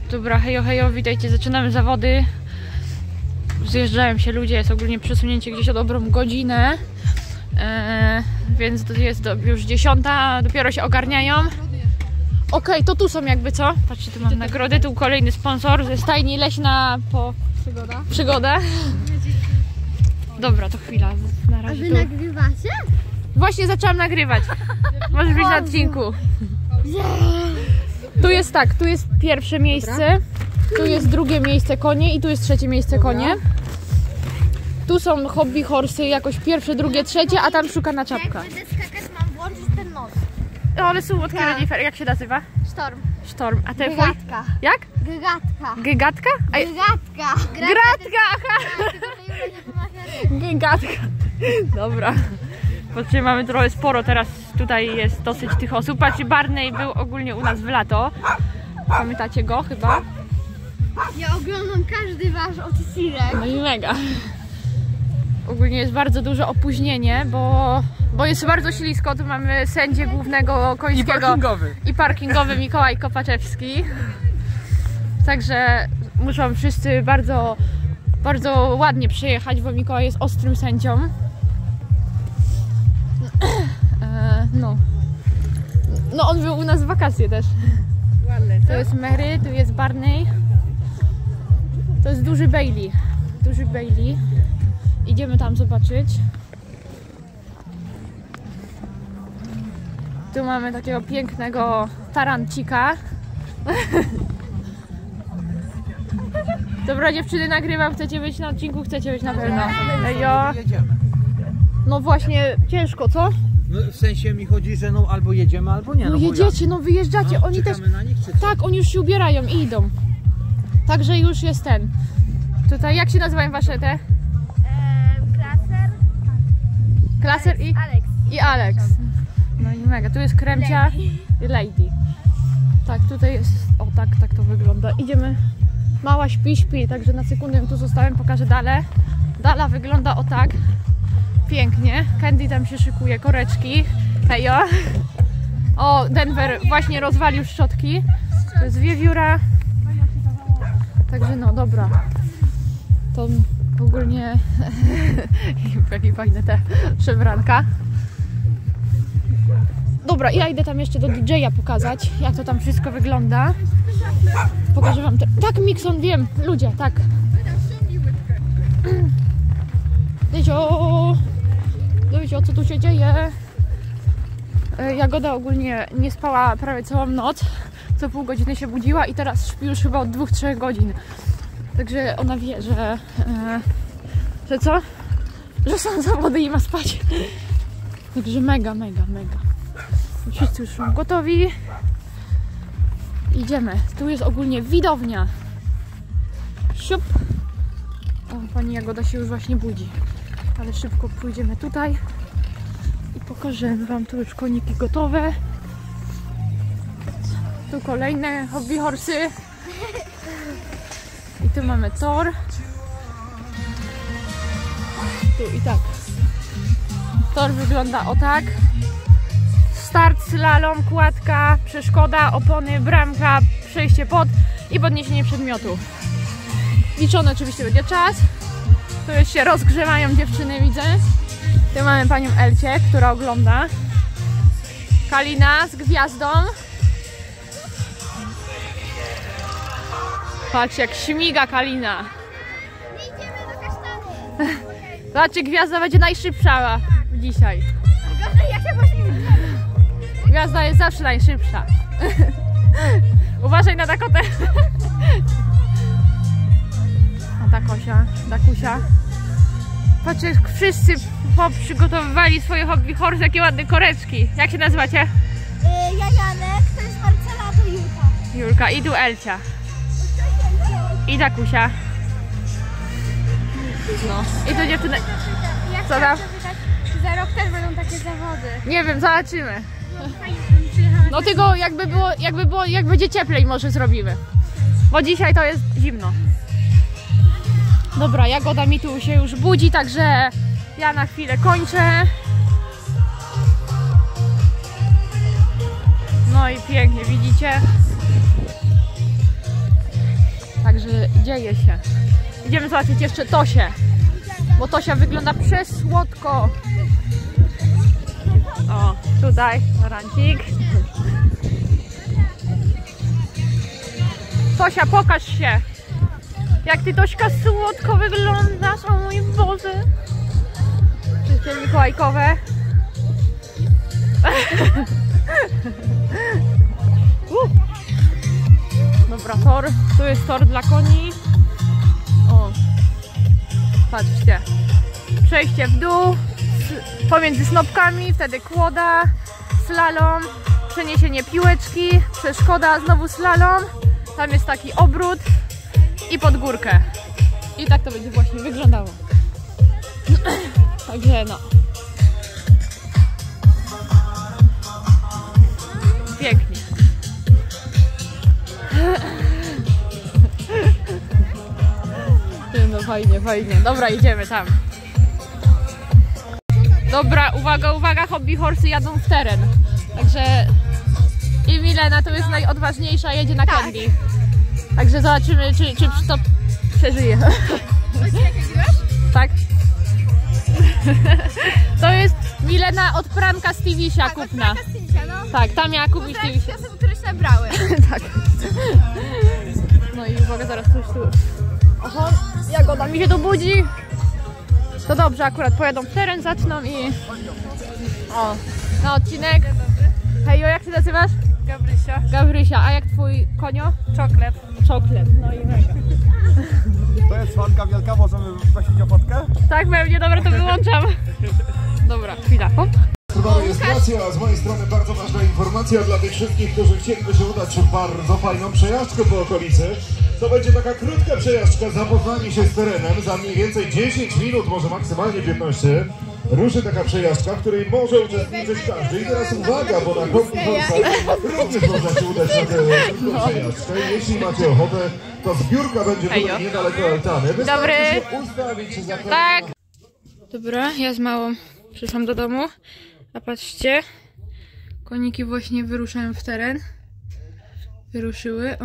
Dobra, hejo, hejo, witajcie, zaczynamy zawody. Zjeżdżają się ludzie, jest ogólnie przesunięcie gdzieś o dobrą godzinę. Więc to jest już 10, dopiero się ogarniają. Okej, to tu są jakby co? Patrzcie, tu mam nagrody, tu kolejny sponsor ze stajni Leśna po... Przygoda. Dobra, to chwila, na razie. A wy nagrywacie? Właśnie zaczęłam nagrywać. Możesz być na odcinku. Tu jest tak, tu jest pierwsze miejsce, tu jest drugie miejsce konie i tu jest trzecie miejsce konie. Tu są hobby horsy, jakoś pierwsze, drugie, trzecie, a tam szukana czapka. Jak będę skakać, mam włączyć ten nos. No ale słodkie renifer, jak się nazywa? Sztorm. Sztorm, a ten Gygatka. Jak? Gygatka. Gygatka? Gygatka. Gratka, aha! Gygatka. Dobra. Patrzcie, mamy trochę sporo, teraz tutaj jest dosyć tych osób. Patrzcie, Barney był ogólnie u nas w lato. Pamiętacie go chyba? Ja oglądam każdy wasz odcinek. No i mega. Ogólnie jest bardzo duże opóźnienie, bo jest bardzo ślisko. Tu mamy sędzię głównego końskiego i parkingowy Mikołaj Kopaczewski. Także muszą wszyscy bardzo, bardzo ładnie przyjechać, bo Mikołaj jest ostrym sędzią. No on był u nas w wakacje też. To jest Mary, tu jest Barney. To jest duży Bailey. Duży Bailey. Idziemy tam zobaczyć. Tu mamy takiego pięknego tarancika. Dobra dziewczyny, nagrywam. Chcecie być na odcinku? Chcecie być na pewno. Ejo. No właśnie, ciężko, co? No, w sensie mi chodzi, że no albo jedziemy, albo nie. No jedziecie, no wyjeżdżacie. Oni też. Na nich, czy co? Tak, oni już się ubierają i idą. Także już jest ten. Tutaj, jak się nazywają wasze te? Klaser. Klaser i Alex. No i mega. Tu jest Kremcia i Lady. Tak, tutaj jest. O, tak to wygląda. Idziemy. Mała śpi, także na sekundę ją tu zostałem, pokażę Dalę. Dala wygląda o tak. Pięknie. Candy tam się szykuje, koreczki. Hejo. O, Denver właśnie rozwalił szczotki. To jest wiewióra. Także no, dobra. To ogólnie jakie fajne te przebranka. Dobra, ja idę tam jeszcze do DJ-a pokazać, jak to tam wszystko wygląda. Pokażę wam te... Tak, Mixon, wiem, ludzie, tak. Dowiedział, co tu się dzieje. Jagoda ogólnie nie spała prawie całą noc. Co pół godziny się budziła i teraz śpi już chyba od 2-3 godzin. Także ona wie, że co? Że są zawody i ma spać. Także mega. Wszyscy już są gotowi. Idziemy. Tu jest ogólnie widownia. Siup. O, pani Jagoda się już właśnie budzi. Ale szybko pójdziemy tutaj i pokażemy wam tu już koniki gotowe. Tu kolejne hobby horsy. I tu mamy tor. Tu i tak. Tor wygląda o tak. Start, slalom, kładka, przeszkoda, opony, bramka, przejście pod i podniesienie przedmiotu. Liczony oczywiście będzie czas. Tu już się rozgrzewają dziewczyny, widzę. Tu mamy panią Elcie, która ogląda. Kalina z gwiazdą. Patrz, jak śmiga Kalina. Idziemy do kasztanu. Zobaczcie, gwiazda będzie najszybsza dzisiaj. Gorzej, jak się właśnie Gwiazda jest zawsze najszybsza. Uważaj na Dakotę. A Dakusia. Patrzcie, wszyscy przygotowywali swoje hobby horse, jakie ładne koreczki. Jak się nazywacie? Ja Janek, to jest Marcela, a to Julka. Julka i tu Elcia. I Dakusia. No. I tu dziewczyny. Co tam? Za rok też będą takie zawody. Nie wiem, zobaczymy. No tylko jak będzie cieplej, może zrobimy. Bo dzisiaj to jest zimno. Dobra, Jagoda mi tu się już budzi, także ja na chwilę kończę. No i pięknie, widzicie? dzieje się. Idziemy zobaczyć jeszcze Tosię, bo Tosia wygląda przesłodko. O, tutaj barancik. Tosia, pokaż się. Jak ty, Tośka, słodko wyglądasz, o mój Boże. Wszystkie mikołajkowe. Dobra, tor. Tu jest tor dla koni. O, patrzcie. Przejście w dół, pomiędzy snopkami, wtedy kłoda, slalom, przeniesienie piłeczki, przeszkoda, znowu slalom. Tam jest taki obrót i pod górkę. I tak to będzie właśnie wyglądało. Także no. Pięknie. No fajnie, fajnie. Dobra, idziemy tam. Dobra, uwaga, uwaga, hobby horsey jadą w teren. Także i Milena to jest najodważniejsza, jedzie na Candy. Także zobaczymy, czy to przeżyje. Tak? To jest Milena od pranka Steviesia kupna. Tak, tam miała kupić Steviesia. Ja sobie któreś nabrały. Tak. No i uwaga, zaraz coś tu. Oho, Jagoda mi się tu budzi. To dobrze, akurat pojadą w teren, zaczną i... O, na odcinek. Hejo, jak się nazywasz? Gabrysia. Gabrysia, a jak twój konio? Czoklet. Czoklet, no i mega. To jest fanka wielka, możemy prosić o fotkę? Tak, pewnie, dobra, to wyłączam. Dobra, chwila, hop. Rejestracja, a z mojej strony bardzo ważna informacja dla tych wszystkich, którzy chcieliby się udać w bardzo fajną przejażdżkę po okolicy. To będzie taka krótka przejażdżka, zapoznanie się z terenem, za mniej więcej 10 minut, może maksymalnie 15. Ruszy taka przejażdżka, w której może uczestniczyć każdy. I teraz uwaga, bo na Hobby Horsach również można się udać na tę przejażdżkę. Jeśli macie ochotę, to zbiórka będzie tutaj niedaleko altany. Dobry. Ustawić za Tak. Dobra, ja z małą przyszłam do domu. A patrzcie, koniki właśnie wyruszają w teren. Wyruszyły, o.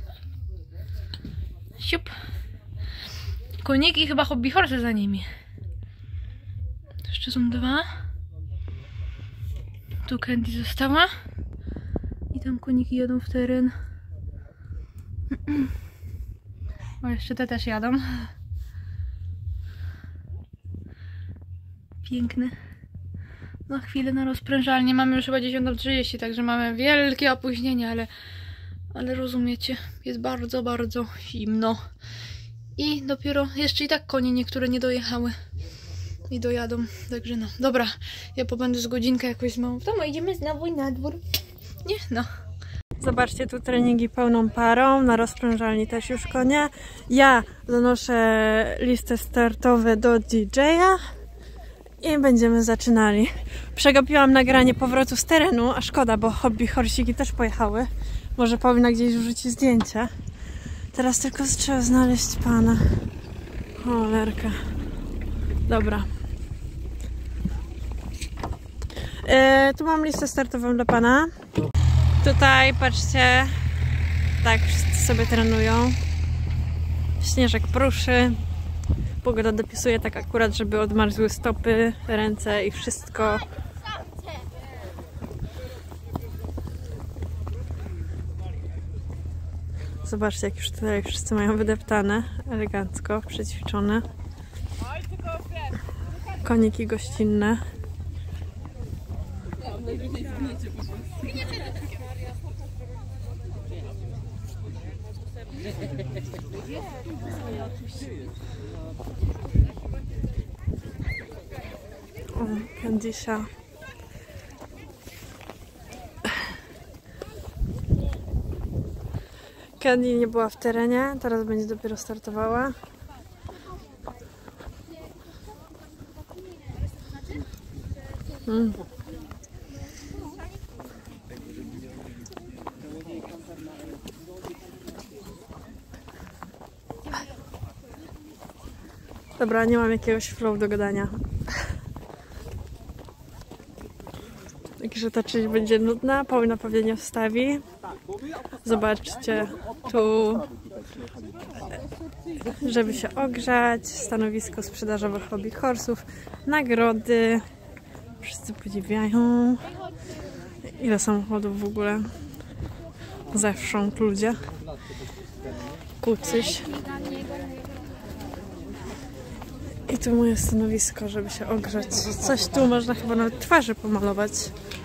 Siup. Koniki i chyba hobby horse za nimi. Jeszcze są dwa. Tu Candy została. I tam koniki jadą w teren. O, jeszcze te też jadą. Piękne. Na chwilę na rozprężalnię. Mamy już chyba 10:30, także mamy wielkie opóźnienie, ale rozumiecie, jest bardzo, bardzo zimno. I dopiero jeszcze i tak konie niektóre nie dojechały. I dojadą, także no. Dobra, ja pobędę z godzinkę jakoś z małą w domu. Idziemy znowu na dwór. Nie? No. Zobaczcie, tu treningi pełną parą, na rozprężalni też już konie. Ja zanoszę listę startowe do DJ-a i będziemy zaczynali. Przegapiłam nagranie powrotu z terenu, a szkoda, bo hobby horsiki też pojechały. Może powinna gdzieś wrzucić zdjęcia. Teraz tylko trzeba znaleźć pana. Cholerka. Dobra. Tu mam listę startową dla pana. Tutaj, patrzcie, tak wszyscy sobie trenują. Śnieżek pruszy. Pogoda dopisuje tak akurat, żeby odmarzły stopy, ręce i wszystko. Zobaczcie, jak już tutaj wszyscy mają wydeptane, elegancko, przećwiczone. Koniki gościnne. O, Candysia. Candy nie była w terenie, teraz będzie dopiero startowała. Dobra, nie mam jakiegoś flow do gadania. Także ta część będzie nudna, Paulina pewnie nie wstawi. Zobaczcie, Tu, żeby się ogrzać, stanowisko sprzedażowe Hobby Horse'ów, nagrody, wszyscy podziwiają. Ile samochodów w ogóle? Zewsząd ludzie. Kucyś. I tu moje stanowisko, żeby się ogrzać. Coś tu można chyba nawet twarzy pomalować.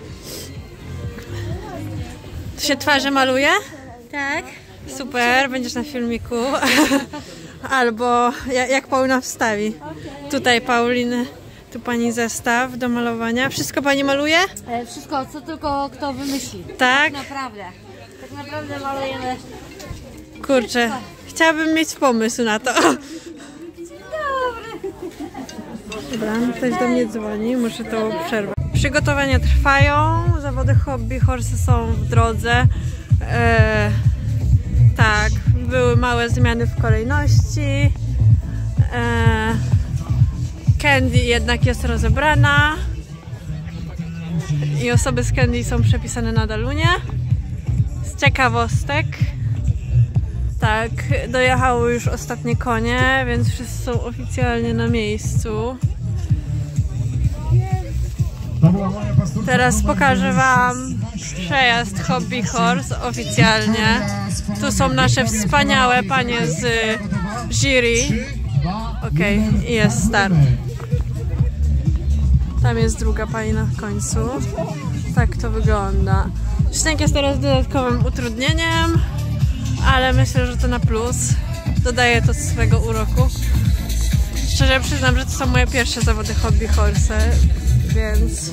Tu się twarze maluje? Tak. Super, będziesz na filmiku. Albo jak Paulina wstawi. Tutaj Pauliny, tu pani zestaw do malowania. Wszystko pani maluje? Wszystko, co tylko kto wymyśli. Tak? Naprawdę. Tak naprawdę malujemy. Kurczę, chciałabym mieć pomysł na to. Dobra, ktoś do mnie dzwoni, muszę to przerwać. Przygotowania trwają, zawody Hobby Horse są w drodze. Tak, były małe zmiany w kolejności. Candy jednak jest rozebrana i osoby z Candy są przepisane na Dalunie. Z ciekawostek, tak, dojechały już ostatnie konie, więc wszyscy są oficjalnie na miejscu. Teraz pokażę wam przejazd Hobby Horse oficjalnie. Tu są nasze wspaniałe panie z jury. Okej, i jest start. Tam jest druga pani na końcu. Tak to wygląda. Śnieg jest teraz dodatkowym utrudnieniem, ale myślę, że to na plus. Dodaje to swego uroku. Szczerze przyznam, że to są moje pierwsze zawody Hobby Horse, więc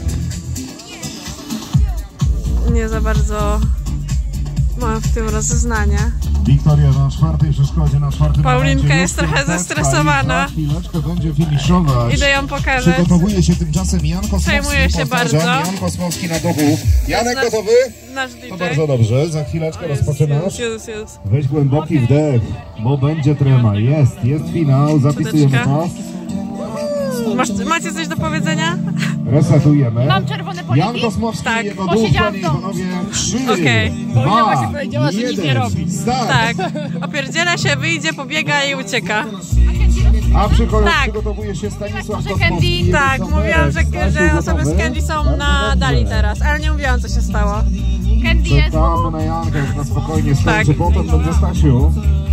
nie za bardzo mam w tym rozeznanie. Wiktoria na czwartej przeszkodzie, na czwartym Paulinka jest trochę zestresowana. Chwileczkę będzie finiszować. Idę ją pokazać. Przygotowuje się tymczasem Jan Kosmowski. Przejmuje się bardzo. Jan Kosmowski na dochu. Janek, gotowy? Nasz DJ. To bardzo dobrze. Za chwileczkę rozpoczynasz. Jest. Weź głęboki wdech, bo będzie trema. Jest finał. Zapisujemy czas. Macie coś do powiedzenia? Resetujemy. Mam czerwone poliki? Jan Kosmowski, Tak. jego duch, panie i panowie. 3, Okej. 2, 1, start. Tak. Opierdziela się, wyjdzie, pobiega i ucieka. A przy kolei Tak. przygotowuje się Stanisław Kosmowski. Tak, mówiłam, że osoby z Candy są na Dali teraz, ale nie mówiłam, co się stało. Candy jest. Czekamy na Jankę, już na spokojnie skończy, Tak. potem będzie Stasiu.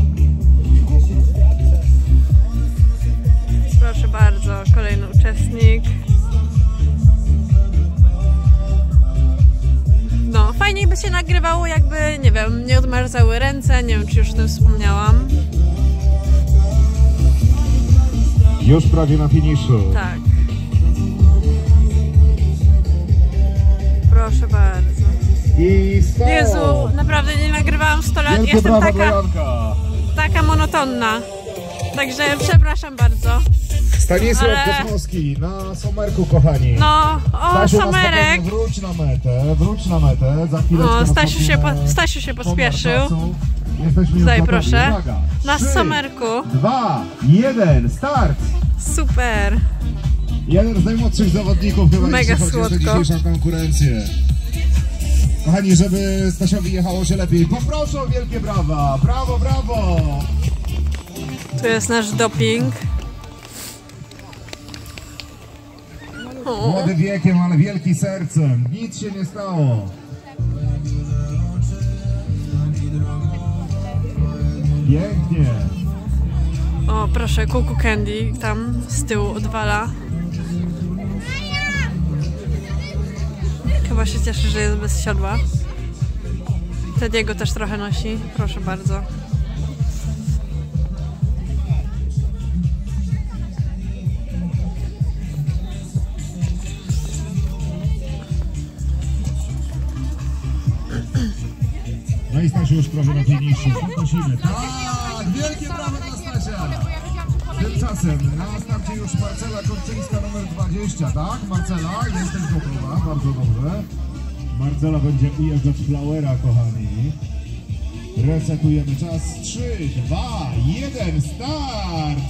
Proszę bardzo, kolejny uczestnik. No, fajniej by się nagrywało, jakby, nie wiem, nie odmarzały ręce, nie wiem, czy już o tym wspomniałam. Już prawie na finiszu. Tak. Proszę bardzo. I stop. Jezu, naprawdę nie nagrywałam 100 lat. Wielkie Jestem brawa dla Janka. taka monotonna. Także przepraszam bardzo. Stanisław Ale- Kosmowski na Somerku, kochani. No, o, Stasiu, na Somerek. spokojnie, wróć na metę. Za chwileczkę O, nastąpi Stasiu się pospieszył. czasu. Jesteśmy już Tutaj gotowi. proszę. Uwaga. Na 3, Somerku. 2, 1, start! Super. Jeden z najmłodszych zawodników chyba, Mega jeśli chodzi o tę słodko. dzisiejszą konkurencję. Kochani, żeby Stasiowi jechało się lepiej, poproszę o wielkie brawa. Brawo, brawo! Tu jest nasz doping. O, Młody wiekiem, ale wielki sercem. Nic się nie stało. Pięknie. o, proszę, Kuku Candy tam z tyłu odwala. Chyba się cieszy, że jest bez siodła. Tediego też trochę nosi, proszę bardzo. No i Stasiu już prawie na finiszu. Poprosimy. Tak, wielkie brawa dla Stasia. Tymczasem na starcie już Marcela Korczyńska numer 20, tak? Marcela, jesteś gotowa, bardzo dobrze. Marcela będzie ujeżdżać Flowera, kochani. Resetujemy czas. 3, 2, 1, start!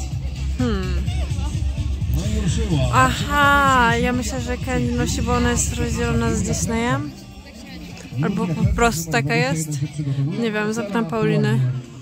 No i ruszyła. Aha, ja myślę, że Candy nosi, bo ona jest rozdzielona z Disneyem. Albo po prostu taka jest. Nie wiem, zapytam Pauliny.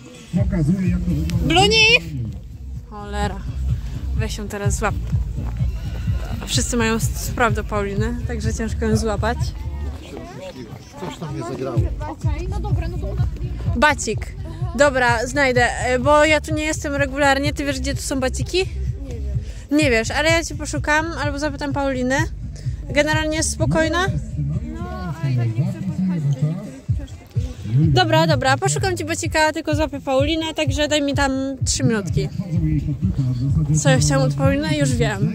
Bluni! Cholera. Weź ją teraz złap. Wszyscy mają spraw do Pauliny, także ciężko ją złapać. Coś tam nie zagrało. Okej, no dobra, no to... Bacik. Dobra, znajdę, bo ja tu nie jestem regularnie. Ty wiesz, gdzie tu są baciki? Nie wiem. Nie wiesz, ale ja ci poszukam albo zapytam Pauliny. Generalnie jest spokojna? No, ale ja nie chcę posłuchać Dobra, dobra, poszukam ci bacika, tylko złapię Paulinę, także daj mi tam 3 minutki. Co ja chciałam od Pauliny? Już wiem.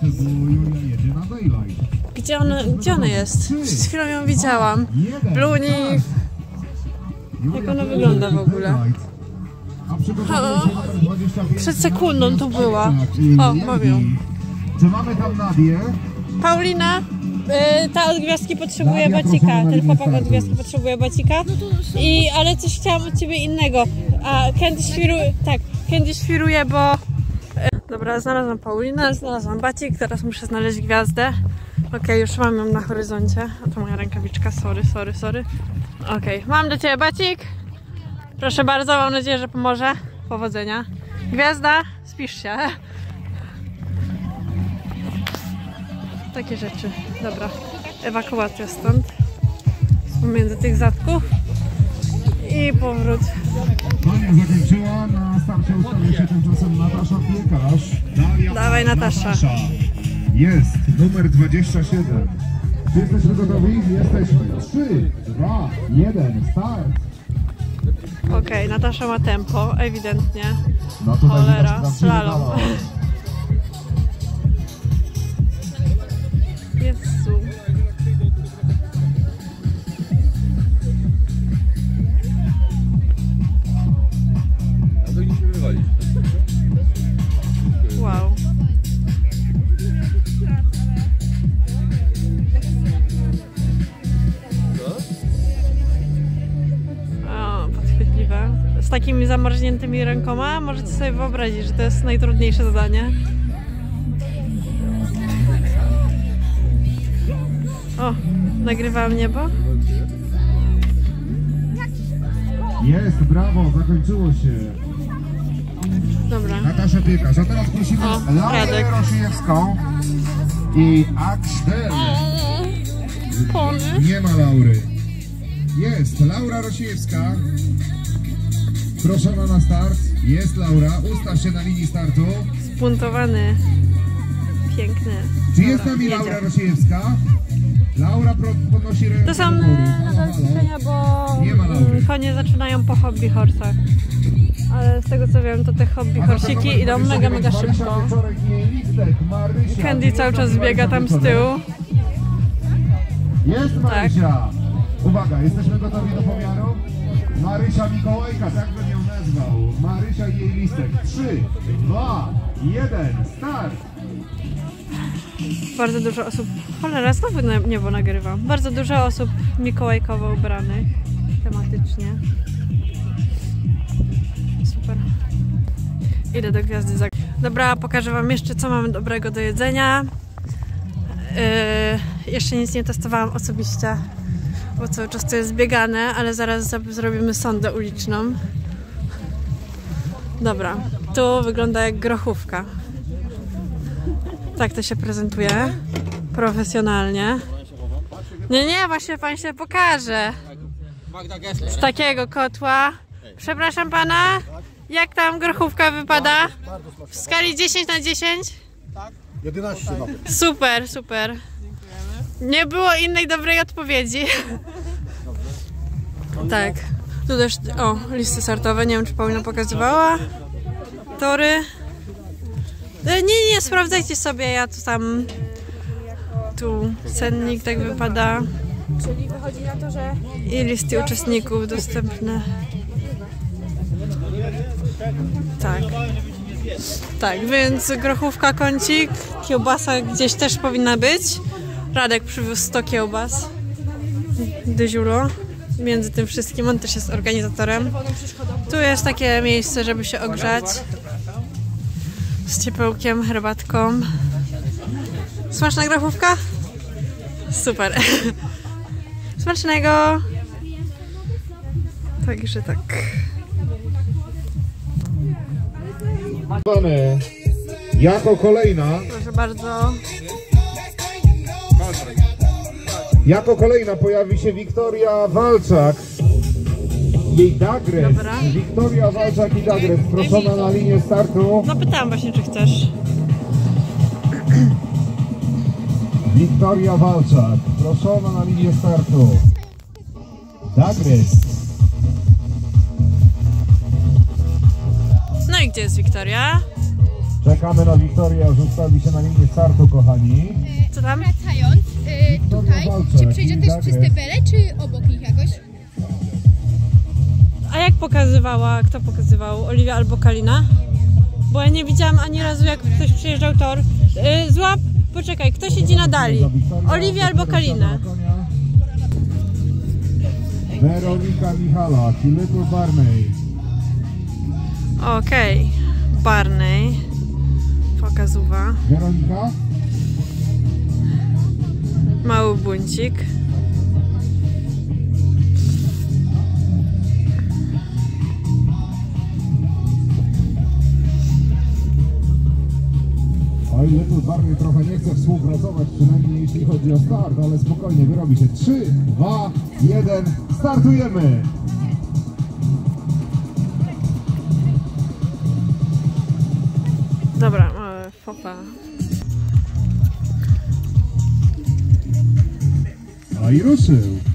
Gdzie ona jest? Przed chwilą ją widziałam. Bluni. Jak ona wygląda w ogóle? O, przed sekundą tu była. O, mam ją. Czy mamy tam Nadię? Paulina, ta od gwiazdki potrzebuje bacika. Ten chłopak od gwiazdki potrzebuje bacika. Ale coś chciałam od ciebie innego. A Candy świruje, tak, Candy świruje, bo... Dobra, znalazłam Paulinę, znalazłam bacik, teraz muszę znaleźć gwiazdę. Okej, już mam ją na horyzoncie. A to moja rękawiczka, sorry. Okej, mam do ciebie bacik. Proszę bardzo, mam nadzieję, że pomoże. Powodzenia. Gwiazda, spisz się. Takie rzeczy. Dobra, ewakuacja stąd. Pomiędzy tych zatków. I powrót. Pania zakończyła, na starcie ustawiła się tymczasem Natasza Piekarz. Dawaj, Natasza. Jest, numer 27. Czy jesteśmy gotowi? Jesteśmy. 3, 2, 1, start. Okej, Natasza ma tempo, ewidentnie. No tutaj Cholera, widać slalom. Jezu. A to się wywalić. Wow. O, podchwytliwe. Z takimi zamarzniętymi rękoma możecie sobie wyobrazić, że to jest najtrudniejsze zadanie. O, nagrywałam niebo. Jest, brawo, zakończyło się. Dobra. Natasza Piekarz, a teraz prosimy O, Laurę Radek. Rosijewską i Axel. Pony. Nie ma Laury. Jest, Laura Rosijewska. Proszę na start. Jest Laura, ustaw się na linii startu. Zbuntowany. Piękny. Czy jest z Dobra, nami jedzie. Laura Rosijewska? Laura podnosi rękę To są do góry. nadal ćwiczenia, bo Nie ma Laury. konie zaczynają po hobby horsach. Ale z tego co wiem, to te hobby horsiki idą mega szybko. Candy cały czas biega tam z tyłu. Jest Marysia! Uwaga, jesteśmy gotowi do pomiaru? Marysia Mikołajka, tak bym ją nazwał. Marysia i jej listek. 3, 2, 1, start! Bardzo dużo osób... Cholera, znowu niebo nagrywam. Bardzo dużo osób mikołajkowo ubranych tematycznie. Super. Idę do gwiazdy za... Dobra, pokażę wam jeszcze, co mamy dobrego do jedzenia. Jeszcze nic nie testowałam osobiście, bo cały czas to jest biegane, ale zaraz zrobimy sondę uliczną. Dobra, tu wygląda jak grochówka. Tak to się prezentuje. Profesjonalnie. Nie, właśnie pan się pokaże. Z takiego kotła. Przepraszam pana, jak tam grochówka wypada? W skali 10 na 10? 11 no. Super. Nie było innej dobrej odpowiedzi. Tak. Tu też, listy startowe, nie wiem czy Paulina pokazywała. Tory. Nie, sprawdzajcie sobie, ja tu tam... Tu cennik tak wypada. Czyli wychodzi na to, że I listy uczestników dostępne. Tak, więc grochówka, kącik, kiełbasa gdzieś też powinna być. Radek przywiózł 100 kiełbas. Dyziulo. Między tym wszystkim, on też jest organizatorem. Tu jest takie miejsce, żeby się ogrzać. Z ciepełkiem, herbatką. Smaczna grochówka? Super. Smacznego! Także tak. Jako kolejna, Proszę bardzo. jako kolejna pojawi się Wiktoria Walczak. Jej Dagres. Dobra. Wiktoria Walczak i Dagres. Proszona na linię startu. Zapytałam właśnie, czy chcesz. Wiktoria Walczak. Proszona na linię startu. Dagres. No i gdzie jest Wiktoria? Czekamy na Wiktorię, aż ustawi się na linię startu, kochani. Co tam? Wracając tutaj, czy przejdzie też przez te bele, czy obok nich jakoś? A jak pokazywała, kto pokazywał? Oliwia albo Kalina? Bo ja nie widziałam ani razu, jak ktoś przyjeżdżał tor. Złap, poczekaj, kto siedzi na dali? Oliwia albo Kalina? Weronika Michalak i Little Barney. Okej, Barney. Pokazuwa. Weronika? Mały buncik. Oj, Little Barney trochę nie chce współpracować, przynajmniej jeśli chodzi o start, ale spokojnie, wyrobi się. 3, 2, 1, startujemy! Dobra, mamy fopa. A i ruszył.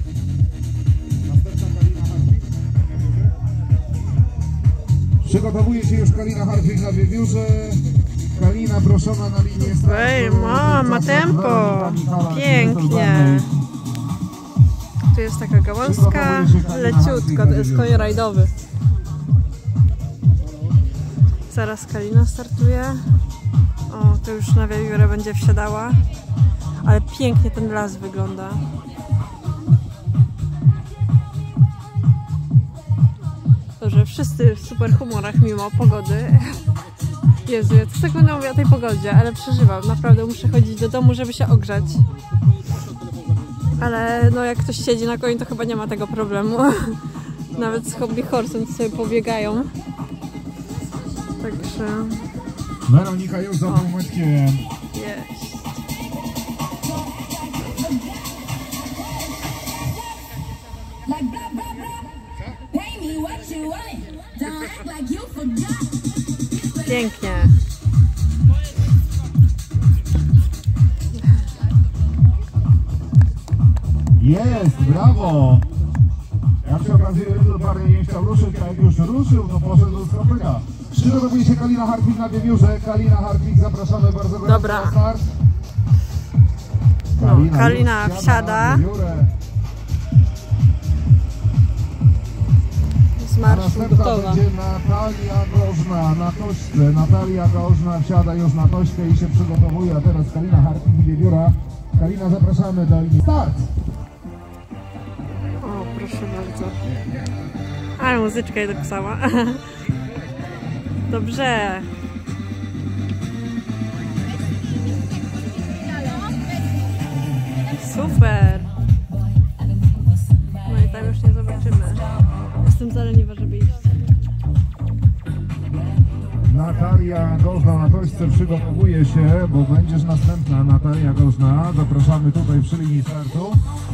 Przygotowuje się już Kalina Hartwig na wiewiórze. Kalina proszona na linię startu. Ej, ma tempo. Pięknie. Tu jest taka gałązka, leciutko, to jest koń rajdowy. Zaraz Kalina startuje. O, to już na wiewiórę będzie wsiadała. Ale pięknie ten las wygląda. Dobrze, wszyscy w super humorach mimo pogody. Jezu, ja co tak będę mówiła o tej pogodzie, ale przeżywam. Naprawdę muszę chodzić do domu, żeby się ogrzać. Ale no jak ktoś siedzi na koniu, to chyba nie ma tego problemu. Nawet z hobby horsem sobie pobiegają. Także... Weronika już za półmetkiem. Jest. Pięknie. Jest, brawo! Jak się okazuje, Little Barney nie chciał ruszyć, a jak już ruszył, to poszedł do skropyka. Przygotowuje się Kalina Hartwig na wiewiórze. Kalina Hartwig, zapraszamy bardzo gorąco Dobra. na start. No, Kalina wsiada. Z marszu Następna gotowa. będzie Natalia Gorzna na tośce. Natalia Gorzna wsiada już na tośkę i się przygotowuje, a teraz Kalina Hartwig i wiewióra. Kalina, zapraszamy do linii start. O, proszę bardzo. Ale muzyczka je dopisała. Dobrze. Super. No i tam już nie zobaczymy. Jestem za leniwa, żeby iść. Natalia Gorzna na tośce przygotowuje się, bo będziesz następna. Natalia Gorzna, zapraszamy tutaj przy linii startu.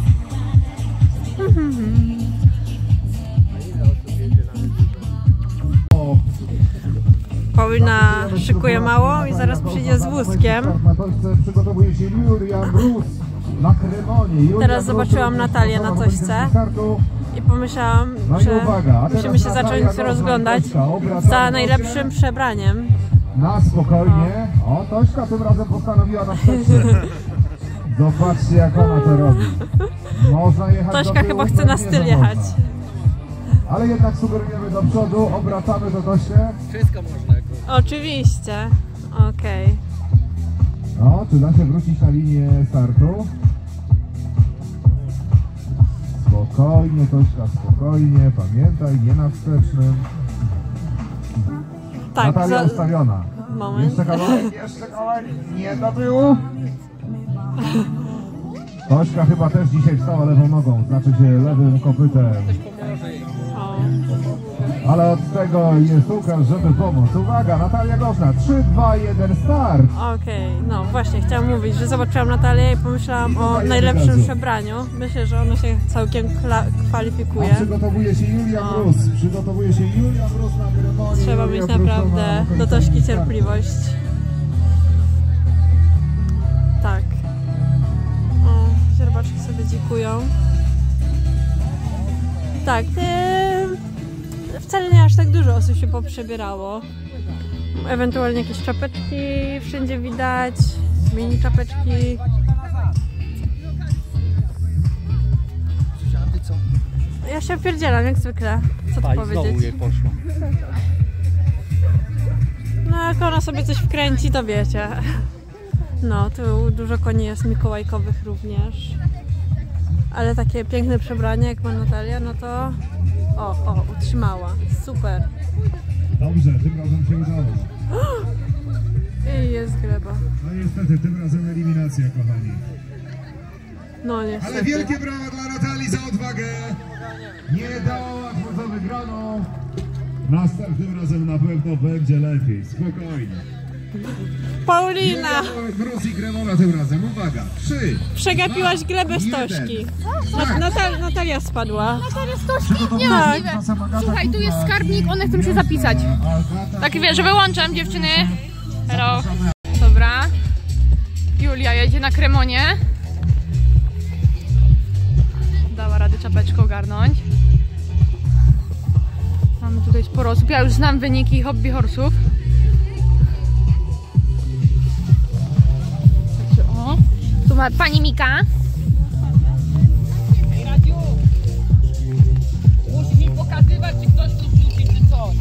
Paulina szykuje małą i zaraz przyjdzie z wózkiem. Na tośce przygotowuje się Julian Bruce na Kremonie. Teraz zobaczyłam Natalię na tośce i pomyślałam, że musimy się zacząć rozglądać za najlepszym przebraniem. Na spokojnie. O, Tośka tym razem postanowiła na tośce. Zobaczcie, jak ona to robi. Można jechać Tośka do tyłu, chyba chce na pewnie, styl że jechać. można. Ale jednak sugerujemy do przodu, obracamy do Tośkę. Wszystko można. Oczywiście. Okej. No, czy da się wrócić na linię startu? Spokojnie, Tośka, spokojnie. Pamiętaj, nie na wstecznym. Tak, Natalia ustawiona. moment. Jeszcze kawałek, nie do tyłu. Ośka chyba też dzisiaj wstała lewą nogą, znaczy się lewym kopytem. Ale od tego jest Łukasz, żeby pomóc. Uwaga, Natalia Gorzna, 3, 2, 1, start! Okej, no właśnie, chciałam mówić, że zobaczyłam Natalię i pomyślałam o najlepszym przebraniu. Myślę, że ono się całkiem kwalifikuje. Przygotowuje się Julia Mróz, na ceremonię. Trzeba mieć naprawdę do Tośki cierpliwość. Tak. O, źrebaczki sobie dzikują. Tak, wcale nie aż tak dużo osób się poprzebierało. Ewentualnie jakieś czapeczki wszędzie widać, mini czapeczki. Ja się opierdzielam jak zwykle, co tu powiedzieć. Znowu jej poszło. No jak ona sobie coś wkręci, to wiecie. No, tu dużo koni jest mikołajkowych również. Ale takie piękne przebranie jak ma Natalia, no to... O, utrzymała. Super. Dobrze, tym razem się udało. I jest gleba. No niestety, tym razem eliminacja, kochani. No niestety. Ale wielkie brawa dla Natalii za odwagę. Nie dało łatwo za wygraną. Następnym razem na pewno będzie lepiej. Spokojnie. Paulina! Mróz i Kremona tym razem. Uwaga. 3. Przegapiłaś glebę z Tośki. Natalia spadła. Natalia Stośki? Niemożliwe. Słuchaj, tu jest skarbnik, one chcą się zapisać. Tak wiesz, że wyłączam dziewczyny. Hello. Dobra. Julia jedzie na Kremonie. Dała radę czapeczkę ogarnąć. Mamy tutaj sporo osób. Ja już znam wyniki hobby horsów. Także o. Tu ma pani Mika. Ej, Radziu! Musisz mi pokazywać, czy ktoś tu wrzuci, czy coś.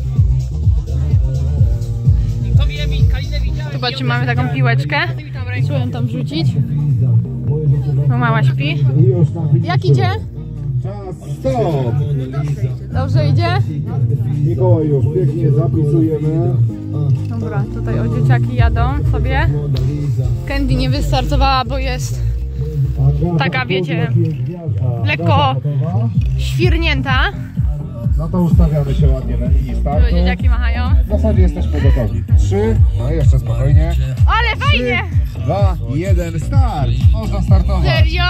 To wiem, Kalinę widziałem. Zobaczcie, mamy taką piłeczkę. Trzeba ją tam wrzucić. No mała śpi. Jak idzie? Czas, stop! Dobrze idzie? Mikołaj już pięknie zapisujemy. Dobra, tutaj o dzieciaki jadą sobie. Candy nie wystartowała, bo jest taka, wiecie, lekko świrnięta. No to ustawiamy się ładnie na linii Tu startu. dzieciaki machają. W zasadzie jesteśmy gotowi. 3, no jeszcze spokojnie. Ale fajnie! 2, 1, start! Można startować. Serio?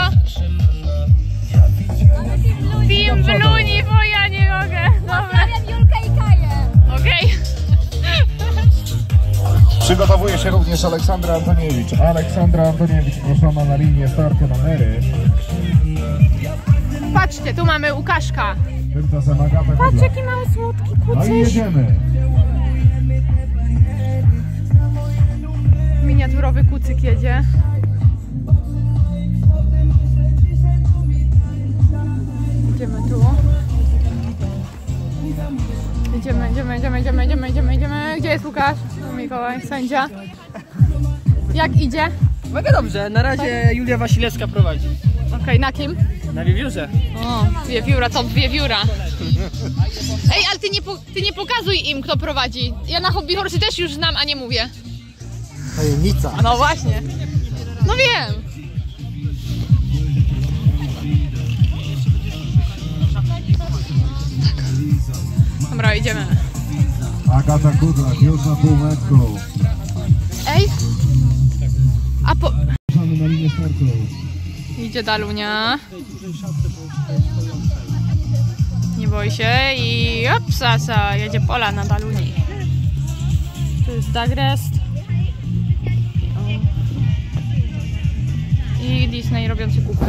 Team Bluni, bo ja nie mogę. Dobra. Julkę i Kaję. Okej. Przygotowuje się również Aleksandra Antoniewicz. Aleksandra Antoniewicz proszona na linię startu numery. Patrzcie, tu mamy Łukaszka. Tymczasem Agata Patrz, Kudla. jaki mały słodki No i kucyś. jedziemy. Miniaturowy kucyk jedzie. Idziemy tu. Idziemy. Gdzie jest Łukasz? Tu Mikołaj, sędzia. Jak idzie? Mega dobrze, na razie Julia Wasilewska prowadzi. Okej, na kim? Na wiewiórze. O, wiewióra, top wiewióra. Ej, ale ty nie pokazuj im, kto prowadzi. Ja na hobby horsy też już znam, a nie mówię. Tajemnica. No właśnie. No wiem. Dobra, idziemy. Agata Kudla już na półmetku. Ej. A po... Ruszamy na linię startu. Idzie Dalunia. Nie boi się i opsasa, jedzie pola na Daluni. Tu jest Dagrest. I Disney robiący kupę.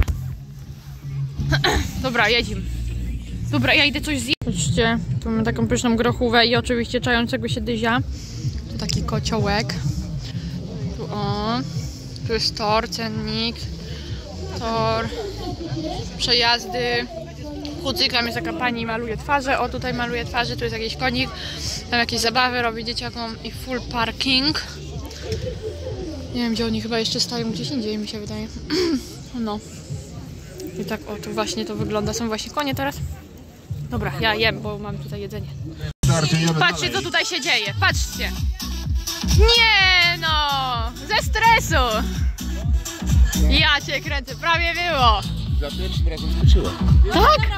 Dobra, jedzimy. Dobra, ja idę coś zjeść. Patrzcie, tu mamy taką pyszną grochówę i oczywiście czającego się dyzia. Tu taki kociołek. Tu o. Tu jest tor, cennik. Tor. Przejazdy. Kucyk, tam jest taka pani maluje twarze. O, tutaj maluje twarze, tu jest jakiś konik. Tam jakieś zabawy robi dzieciakom i full parking. Nie wiem, gdzie oni chyba jeszcze stoją, gdzieś indziej mi się wydaje. No. I tak, o, tu właśnie to wygląda. Są właśnie konie teraz. Dobra, ja jem, bo mam tutaj jedzenie. Patrzcie, co tutaj się dzieje. Patrzcie. Nie no! Ze stresu! Ja się kręcę, prawie było. Za pierwszym razem skoczyła. Tak?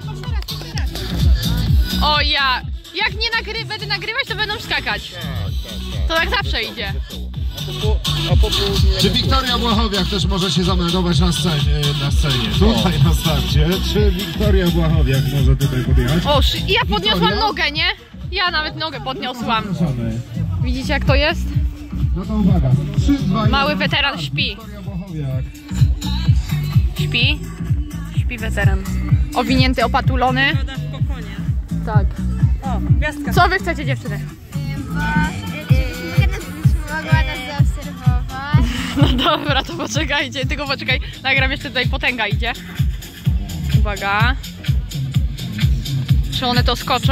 O ja. Jak nie będę nagrywać, to będą skakać. To tak zawsze idzie. Czy Wiktoria Błachowiak też może się zameldować na scenie? Tutaj na starcie. Czy Wiktoria Błachowiak może tutaj podjechać? O, ja podniosłam nogę, nie? Ja nawet nogę podniosłam. Widzicie jak to jest? No to uwaga. 3, 2, 1. Mały weteran śpi. Wiktoria Błachowiak. Śpi? Śpi weteran. Owinięty, opatulony. w kokonie. Tak. O, gwiazdka. Co wy chcecie, dziewczyny? Mogła nas zaobserwować. No dobra, to poczekajcie, tylko poczekaj. Nagram jeszcze tutaj, potęga idzie. Uwaga. Czy one to skoczą?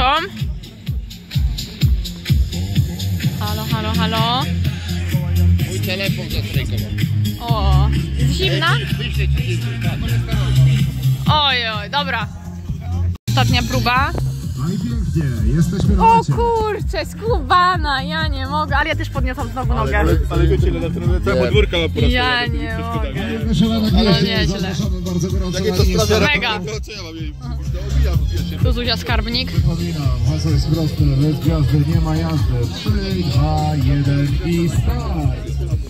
Halo, halo, halo. Mój telefon zastrajkował. O, jest zimna? Wyślę ci Oj, oj, dobra. Ostatnia próba. No i pięknie, jesteśmy na O mecie. kurczę, skubana, ja nie mogę, ale ja też podniosłam znowu nogę. Ale wiecie, ile na stronę cała podwórka ma po raz Ja nie mogę. Ale nieźle. Zapraszamy bardzo gorąco Jakie na to linię sprawia? Mega. Co ja mam jej? Dobijam, wiecie. Tu Zuzia Skarbnik. Przypominam, hasło jest proste, bez gwiazdy nie ma jazdy. 3, 2, 1 i start!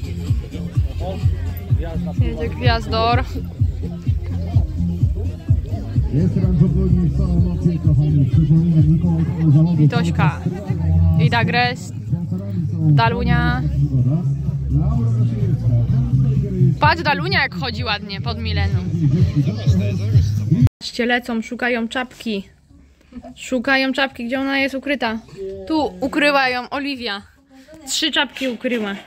Jedzie Gwiazdor. Jest ranżowni w całą nocę, kochani. Przypominam, Mikołaj zawodu. Witośka. Idagres. Dalunia. Patrz Dalunia jak chodzi ładnie pod Mileną. Lecą, szukają czapki. Szukają czapki, gdzie ona jest ukryta. Tu ukryła ją Oliwia. 3 czapki ukryła.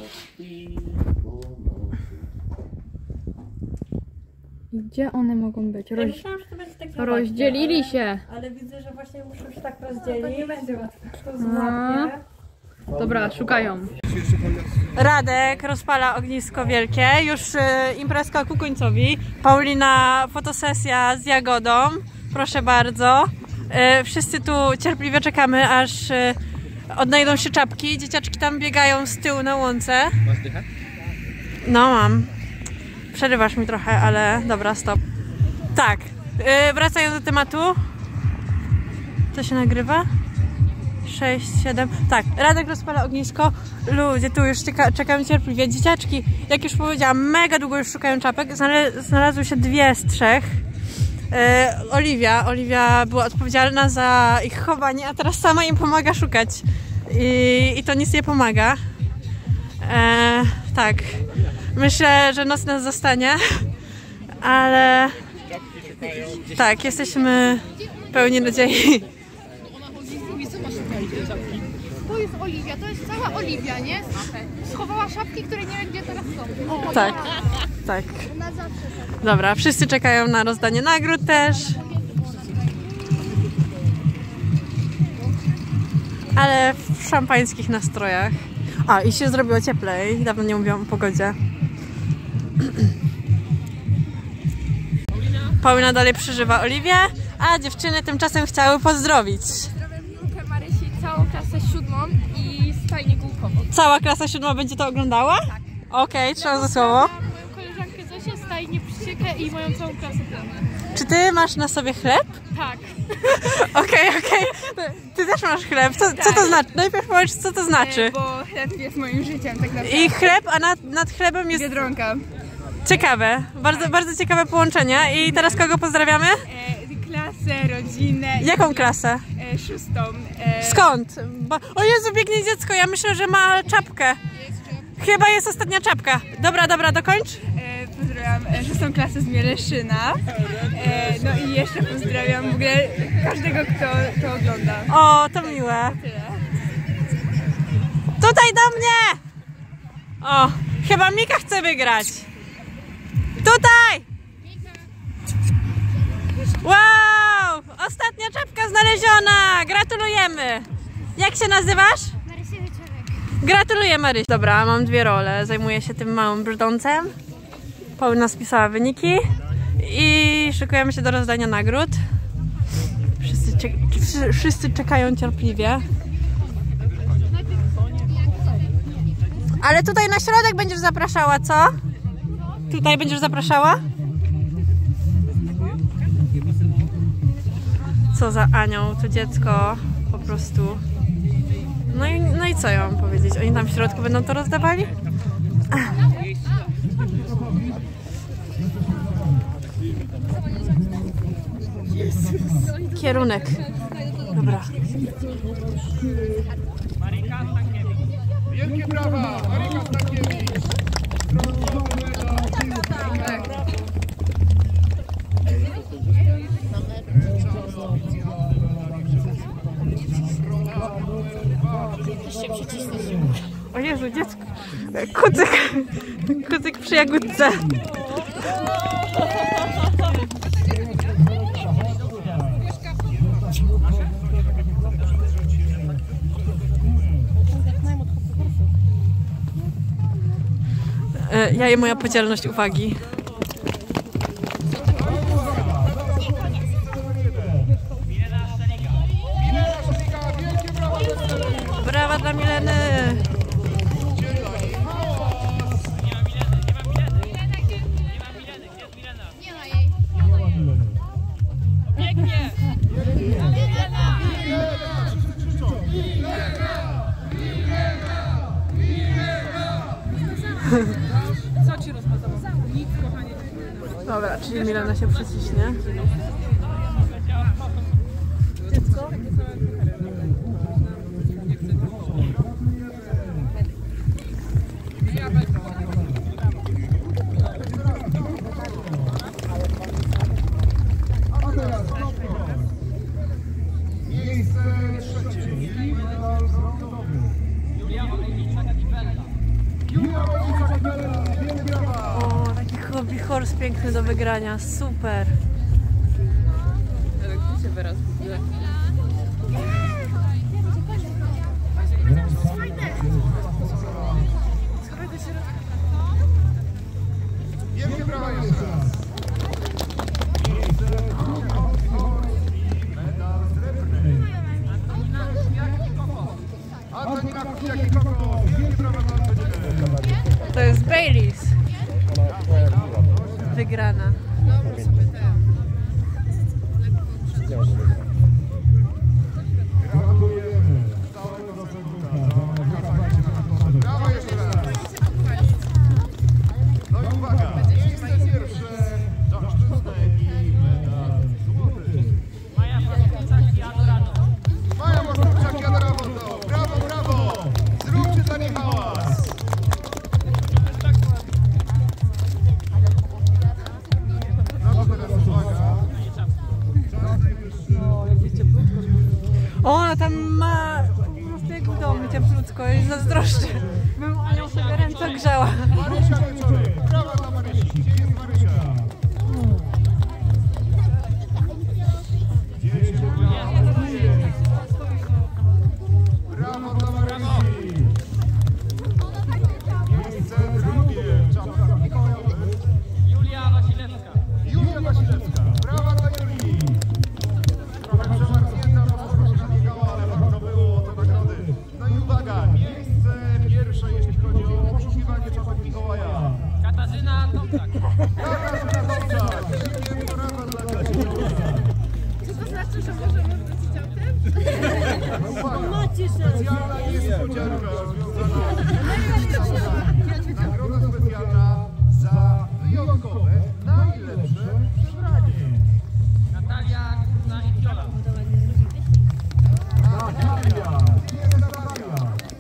Gdzie one mogą być? Myślałam, że to będzie takie Rozdzielili łatwe, się. ale widzę, że właśnie muszą się tak rozdzielić. To nie będzie łatwe. To No. Dobra, szukają. Radek rozpala ognisko wielkie. Już imprezka ku końcowi. Paulina, fotosesja z Jagodą. Proszę bardzo. Wszyscy tu cierpliwie czekamy, aż odnajdą się czapki. Dzieciaczki tam biegają z tyłu na łące. Masz dychę? No mam. Przerywasz mi trochę, ale dobra, stop. Tak, wracając do tematu. To się nagrywa? 6, 7. Tak, Radek rozpala ognisko. Ludzie tu już czekają cierpliwie. Dzieciaczki, jak już powiedziałam, mega długo już szukają czapek. Znalazły się 2 z 3. Oliwia była odpowiedzialna za ich chowanie, a teraz sama im pomaga szukać. I to nic nie pomaga. Tak. Myślę, że noc nas zostanie, ale tak, jesteśmy pełni nadziei. To jest Oliwia, to jest cała Oliwia, nie? Schowała szapki, które nie wiem gdzie teraz są. Tak, tak. Na zawsze. Dobra, wszyscy czekają na rozdanie nagród też. Ale w szampańskich nastrojach. A, i się zrobiło cieplej. Dawno nie mówiłam o pogodzie. Paulina dalej przeżywa Oliwię, a dziewczyny tymczasem chciały pozdrowić. Pozdrawiam Julkę, Marysi, całą klasę 7 i stajnię Gółkową. Cała klasa 7 będzie to oglądała? Tak. Okej, trzymam za słowo. Moją koleżankę Zosię, stajnię Przyciekę i moją całą klasę planę. Czy ty masz na sobie chleb? Tak. Okej. Ty też masz chleb. Co to znaczy? Najpierw powiedz, co to znaczy. Bo chleb jest moim życiem, tak naprawdę. I chleb, a nad chlebem jest... Biedronka. Ciekawe. Bardzo ciekawe połączenie. I teraz kogo pozdrawiamy? Klasę, rodzinę. Jaką klasę? 6. Skąd? O Jezu, biegnie dziecko. Ja myślę, że ma czapkę. Chyba jest ostatnia czapka. Dobra, dokończ. Pozdrawiam 6. klasę z Mieleszyna. No i jeszcze pozdrawiam w ogóle każdego, kto to ogląda. O, to miłe. Tyle. Tutaj do mnie! O, chyba Mika chce wygrać. Tutaj! Wow! Ostatnia czapka znaleziona! Gratulujemy! Jak się nazywasz? Marysia Wieczorek. Gratuluję, Maryś. Dobra, mam 2 role. Zajmuję się tym małym brzdącem. Paulina spisała wyniki i szykujemy się do rozdania nagród. Wszyscy czekają cierpliwie. Ale tutaj na środek będziesz zapraszała, co? Tutaj będziesz zapraszała? Co za anioł, to dziecko po prostu. No i co ja mam powiedzieć? Oni tam w środku będą to rozdawali? Kierunek. Dobra. Wielkie brawa! Marika Stankiewicz! O Jezu, dziecko. Kucyk przy jagódce. Ja i moja podzielność uwagi. Brawa dla Mileny! Pięknie! Co ci rozmazało? Nic, kochanie. Dobra, czyli Milena się przyciśnie. O, taki hobby horse piękny do wygrania, super. Jak się wyraz w ogóle. Wielkie brawa jeszcze raz! Medal srebrny. Antonina Kuciak-Kokos. Wielkie brawa dla Antoniny. To jest Baileys. Wygrana. Gratulujemy całego zawodnika. Brawa jeszcze raz! No i uwaga, miejsce pierwsze, Żabszczyznę i medal złoty. Maja Moskowczak i Adorano. Maja Moskowczak i Adorano. Brawo, brawo! Zróbcie dla niej hałas! No to teraz uwaga. Czas najwyższy. O, ona tam ma po prostu jak w domu cieplutko i zazdroszczę. Bym o nią sobie ręce grzała. Marysia Wieczorek. Brawa dla Marysi. Gdzie jest Marysia? Brawo dla Marysi. Miejsce drugie. Czapka Mikołajowy. Julia Wasilewska. Julia Wasilewska. Brawa dla Julii. Trochę przemarznięta, bo skoro się nabiegała, ale warto było o te nagrody. No i uwaga, miejsce pierwsze, jeśli chodzi o poszukiwanie czapek Mikołaja. Katarzyna Tomczak. Katarzyna Tomczak. Wielkie brawa dla Katarzyny. Czy to znaczy, że możemy wrócić autem? Uwaga, specjalna niespodzianka związana z nagroda specjalna za wyjątkowe, najlepsze przebranie. Natalia Kurna i Viola. Natalia, jest Natalia.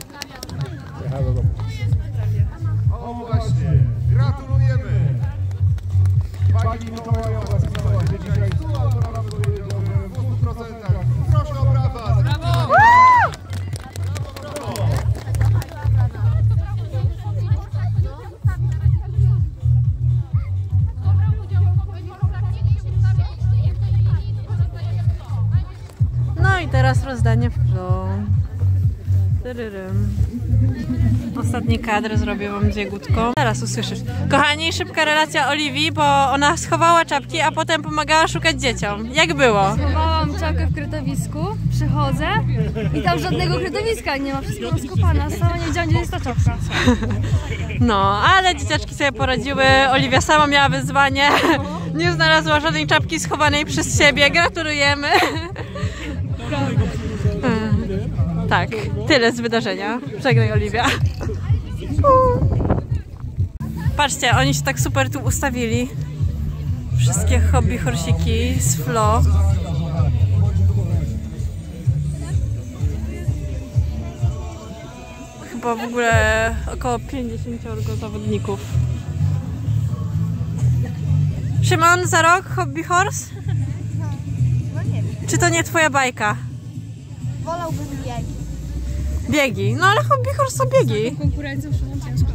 O właśnie, gratulujemy. Pani Mikołajowa stała się dzisiaj tu, a to nawet powiedział, że w 200%. Proszę o brawa. Brawo! Brawo. No i teraz rozdanie plon. Tyryrym. Ostatni kadr zrobię wam z jagódką. Zaraz usłyszysz. Kochani, szybka relacja Oliwii, bo ona schowała czapki, a potem pomagała szukać dzieciom. Jak było? Schowałam czapkę w kretowisku, przychodzę i tam żadnego kretowiska nie ma, wszystko rozkopane, sama nie wiedziałam, gdzie jest ta czapka. No, ale dzieciaczki sobie poradziły. Oliwia sama miała wyzwanie. Nie znalazła żadnej czapki schowanej przez siebie. Gratulujemy. Tak, tyle z wydarzenia. Żegnaj, Oliwia. Patrzcie, oni się tak super tu ustawili. Wszystkie hobby horsiki z Flo. Chyba w ogóle około 50 zawodników. Szymon, za rok hobby horse? Czy to nie twoja bajka? Wolałbym biegi. Biegi, no ale hobby horse to biegi. Konkurencją Szymon ciężko.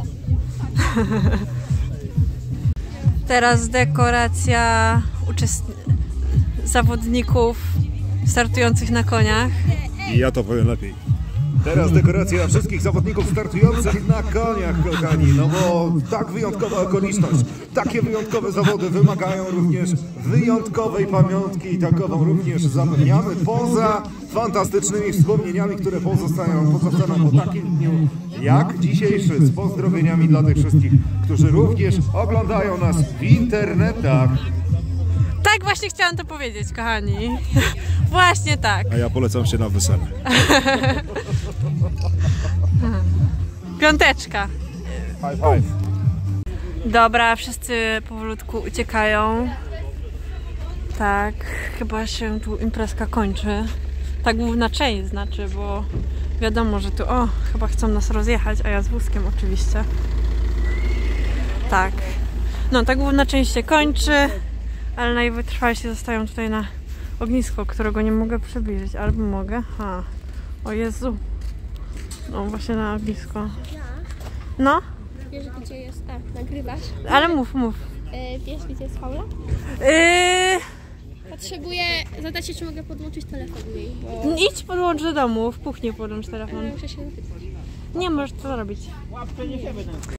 Teraz dekoracja zawodników startujących na koniach. I ja to powiem lepiej. Teraz dekoracja wszystkich zawodników startujących na koniach, kochani. No bo tak wyjątkowa okoliczność, takie wyjątkowe zawody wymagają również wyjątkowej pamiątki i takową również zapewniamy poza fantastycznymi wspomnieniami, które pozostaną po takim dniu jak dzisiejszy, z pozdrowieniami dla tych wszystkich, którzy również oglądają nas w internetach. Tak właśnie chciałam to powiedzieć, kochani. Właśnie tak. A ja polecam się na wesele. Piąteczka. High five. Dobra, wszyscy powolutku uciekają. Tak, chyba się tu imprezka kończy. Ta główna część znaczy, bo wiadomo, że tu, o, chyba chcą nas rozjechać, a ja z wózkiem oczywiście. Tak. No, ta główna część się kończy, ale najwytrwalsi zostają tutaj na ognisko, którego nie mogę przybliżyć, albo mogę. O Jezu. No, właśnie na ognisko. No? Wiesz, gdzie jest? Nagrywasz? Ale mów. Wiesz, gdzie jest Paula? Potrzebuję zadać się, czy mogę podłączyć telefon jej, bo... Idź podłącz do domu, w kuchni podłącz telefon. Muszę się zapytać. Nie możesz to zrobić.